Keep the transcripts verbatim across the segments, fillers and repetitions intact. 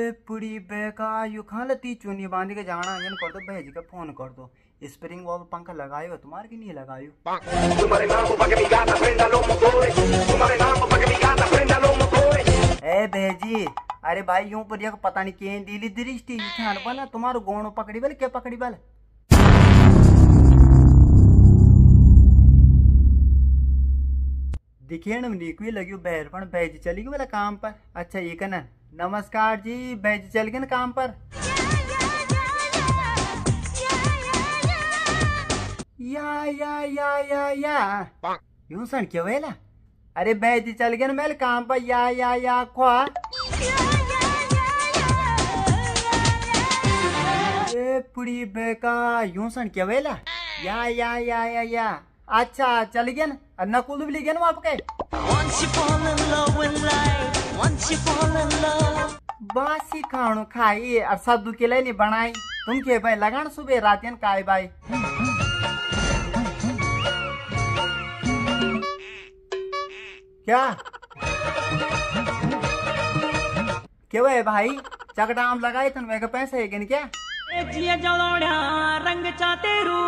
पुड़ी बेका यू खालती चुनी बांध के जाना यन कर दो भेज के फोन कर दो स्प्रिंग वॉल पंखा लगायो तुम्हारे की नहीं लगायो ए भेजी अरे भाई यूं पर यक पता नहीं केन दिली दृष्टि ध्यान बना तुम्हारो गोणो पकड़ी बल के पकड़ी बल दिखेण में निकवी लगी बहर पण भेज चली गई वाला काम पर। अच्छा ये कना नमस्कार जी भेज चल गए ना काम पर। या या या या या यूं सन क्यों वेला अरे भेज चल गए ना मेल काम पर या या या ख्वा ए पुड़ी बेका यूं सन क्यों वेला या या या या या अच्छा चल गया ना नकुल भी गया ना आपके बासी खाणो खाई और सद्दू के लिए नहीं बनाई तुम के भाई लगान सुबह रातियन काय भाई क्या क्यों है भाई चकटाम लगाए तुम मेरे पैसे है क्या रंग चाते रू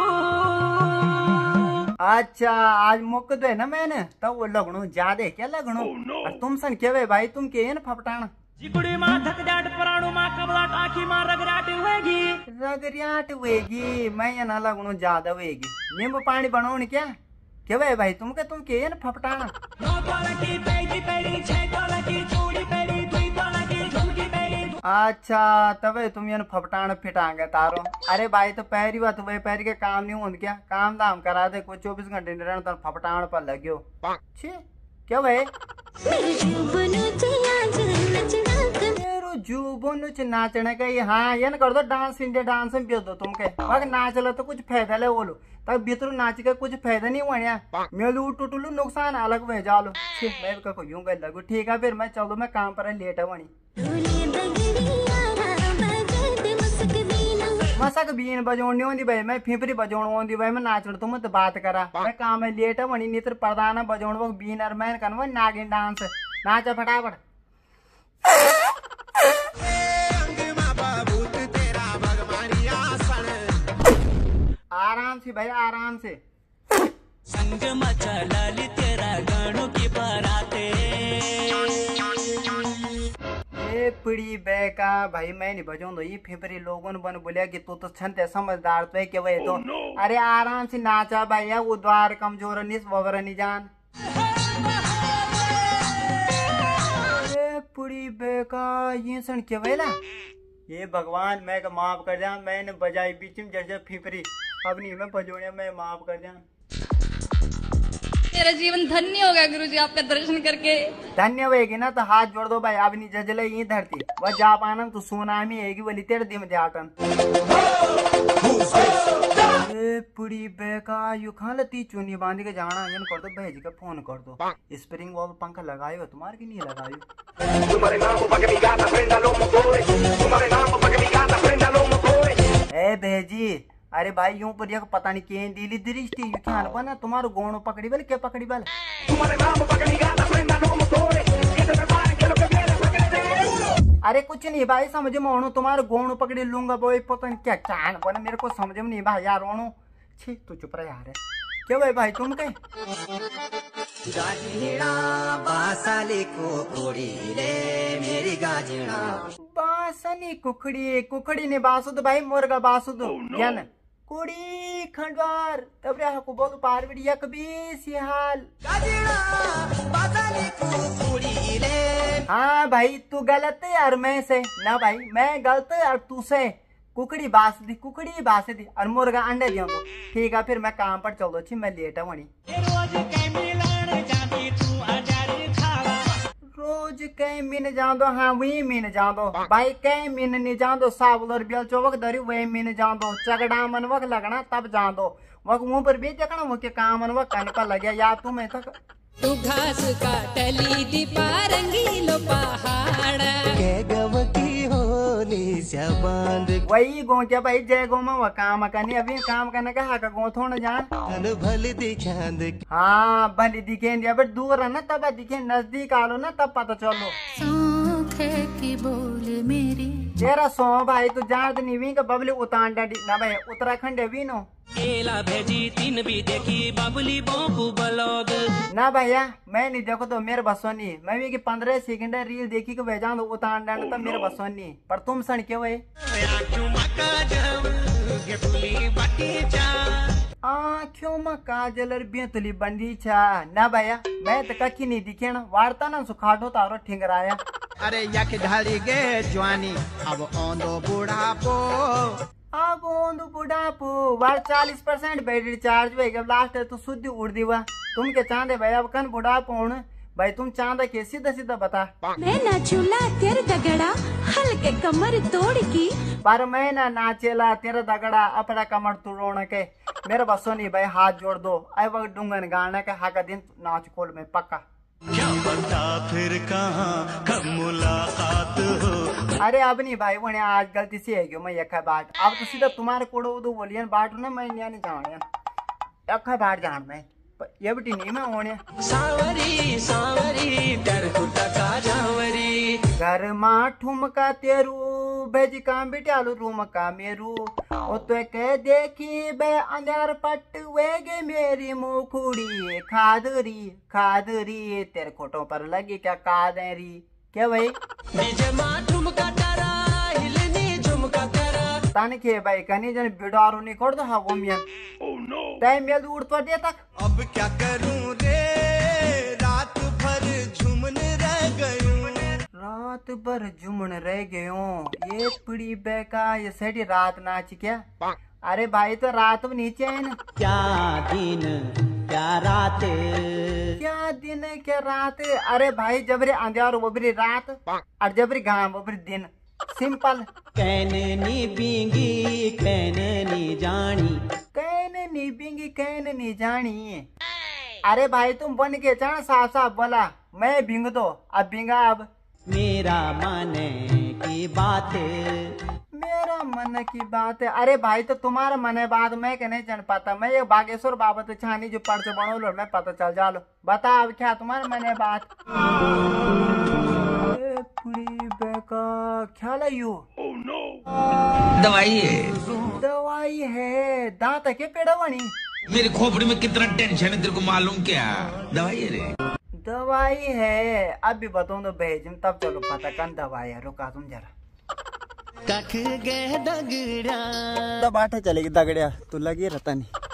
अच्छा आज मुक दे ना मैंने तब वो लगनो ज्यादा क्या लगनो oh, no. और तुम सन क्या भाई तुम के न फपटाना जिकुड़ी मां धक जाट पराणु मां कबलाट आखी मां रगराट वेगी रगराट वेगी मैं ये ना लगनो ज्यादा वेगी नींबू पानी बनाओ क्या क्या भाई तुम के तुम के न फपटाना अच्छा तबे तुम ये फपटान फिटांगे तारो अरे भाई तो पैरी बात वही पैरी के काम नहीं होंगे क्या काम दाम करा दे कोई चौबीस घंटे निरण तो फपटान पर लग्यो छी क्या भाई मेरू जुबन नाचने का हाँ ये कर दो डांस इंडिया डांस में बेच दो तुमके अगर नाच लो तो कुछ फायदा ले बोलो तब भीतर नाच के कुछ फायदा नहीं हुआ यार मेलू टुटलू नुकसान अलग में जा लो मैं को यूं गए लगू ठीक है फिर मैं चलो मैं काम पर लेट है मसक बीन बजोनी होंदी भाई मैं फिपरी बजोण होंदी भाई मैं नाचण तुम तो बात करा मैं काम में लेट है वनी नित्र प्रधान बजोण वो बीन और मैं करवा नागिन डांस नाच फटाफट आराम से भाई आराम से संग मचा लाली तेरा गानों की बाराते पुड़ी बेका भाई मैं नहीं बजाऊं दो ये फिपरी लोगों ने बन बोलिया कि तू तो छंते समझदार तो है कि वही तो oh, no. अरे आराम से नाचा भाई वो द्वार कमजोर निस वगैरह नहीं जान पुड़ी बेका ये सुन के वेला ये भगवान मैं का माफ कर जा मैंने बजाई बीच में जैसे फिपरी अब नहीं मैं बजोड़िया मैं माफ कर जा मेरा जीवन धन्य हो गया गुरुजी आपका दर्शन करके धन्य होगी ना तो हाथ जोड़ दो भाई अब नहीं जजले ये धरती वह जा पाना तो सुनामी आएगी बोली तेरे दिम जाटन पुड़ी बेका यू खालती चुनी बांध के जाना यन कर दो भेज के फोन कर दो स्प्रिंग वॉल पंखा लगायो तुम्हारे की नहीं लगायो ए भेजी अरे भाई यूं पर यक पता नहीं केन दिली दृष्टि यू ध्यान बना तुम्हारो गोणो पकड़ी बल के पकड़ी बल अरे कुछ नहीं भाई समझ में ओणो तुम्हारे गोणो पकड़ी लूंगा बोई पता नहीं क्या क्या बना मेरे को समझ में नहीं भाई यार ओणो छी तू चुप रह यार क्या भाई भाई तुम के गाजिणा बासाली कुकड़ी ले मेरी गाजिणा बासनी कुकड़ी कुकड़ी ने बासुद भाई मुर्गा बासुद क्या ना कुड़ी खंडवार तब रे हको बोल पार बिड़िया कभी सिहाल हाँ भाई तू गलत है यार मैं से ना भाई मैं गलत है यार तू से कुकड़ी बास दी कुकड़ी बास दी और मुर्गा अंडे दियो तो ठीक है फिर मैं काम पर चल दो छी मैं लेट वनी रोज कहीं मिन जान दो हाँ वही मिन जान दो भाई कहीं मिन नहीं जान दो साबुलर बेल चौवक धरी वही मिन जान दो चगड़ा मन वक लगना तब जान दो वक मुंह पर भी देखना वो के काम मन वक कन पर लगे या तुम्हें तक तू घास का टली दीपा रंगीलो पहाड़ के गव की होली शबांद वही गो क्या भाई जय गो में वो काम करनी अभी काम करने का हाका गो थोड़ा जान तन भली दिखांद हाँ भली दिखेंगे अब दूर है ना तब दिखे नजदीक आलो ना तब पता चलो थे की बोल मेरी तेरा सो भाई तू जान नहीं वी का बबली उतान डाडी ना भाई उत्तराखंड है वी नो केला भेजी तीन भी देखी बबली बोपू ब्लॉग ना भैया मैं नहीं देखो तो मेरे बसों नहीं मैं भी की पंद्रह सेकंड रील देखी के भेजा तो उतान डांड तो मेरे बसों नहीं पर तुम सन क्यों है आँखों में काजल बेतली बंदी छा ना भैया मैं तो कखी नहीं दिखे ना वार्ता ना सुखाटो तारो ठिंगराया अरे यक ढाली गे जवानी अब ओंदो बुढ़ापो अब ओंदो बुढ़ापो वार चालीस परसेंट बैटरी चार्ज भाई अब लास्ट है तो शुद्ध उड़ दीवा तुम के चांदे भाई अब कन बुढ़ापो भाई तुम चांदा के सीधा सीधा बता मैं नाचूला तेरे दगड़ा हल्के कमर तोड़ की पर मैं ना नाचेला तेरा दगड़ा अपना कमर तोड़ने के मेरे बसों नहीं भाई हाथ जोड़ दो आई वक्त डूंगन गाने के हाका दिन नाच खोल में पक्का क्या पता फिर कहाँ कब मुलाकात हो। अरे अब नहीं भाई वो आज गलती से है क्यों मैं यखा बाट अब तो सीधा तुम्हारे कोड़ो दो बोलियन बाट ना मैं नहीं जाने यखा बाट जान मैं ये बेटी नहीं मैं होने सावरी सावरी कर कुटा का जावरी घर माँ ठुमका तेरू भेजी काम बेटे आलू रूम का मेरू ओ तो कह देखी बे अंधार पट वेगे मेरी मुखुड़ी खादरी खादरी तेरे खोटों पर लगी क्या कादरी क्या भाई डीजे माँ ठुमका तारा हिलनी झुमका तारा ताने के भाई कनी जन बिडारू नहीं कर दो हाँ वो मियां टाइम मेल उड़ तो दे तक अब क्या करूं रे रात भर झूमन रह गयूं रात भर झूमन रह गयो ये पीड़ी बेका ये सेठी रात नाच क्या अरे भाई तो रात में नीचे है ना क्या दिन क्या रात क्या दिन क्या रात अरे भाई जबरी अंधियार वबरी रात और जबरी घाम वबरी दिन सिंपल कहने नी बींगी कहने नी जानी कहने नी बिंगी कहने नी जानी अरे भाई तुम बन के चढ़ साफ साफ बोला मैं बिंग दो अब बिंगा अब मेरा मन की बात मेरा मन की बात है अरे भाई तो तुम्हारा मन है बात मैं के नहीं जान पाता मैं ये बागेश्वर बाबत छानी जो पर्च बनो लो मैं पता चल जा लो बता अब क्या तुम्हारा मन है बात बेका क्या लाइयो दवाई है दवाई है दांत के पेड़वानी मेरी खोपड़ी में कितना टेंशन है तेरे को मालूम क्या दवाई है रे दवाई है अब भी बताऊं तो भेजूं तब चलो पता कन दवाई है रुका तुम जरा कख गए दगड़ा तब आठे चलेगी दगड़िया तू लगी रहता नहीं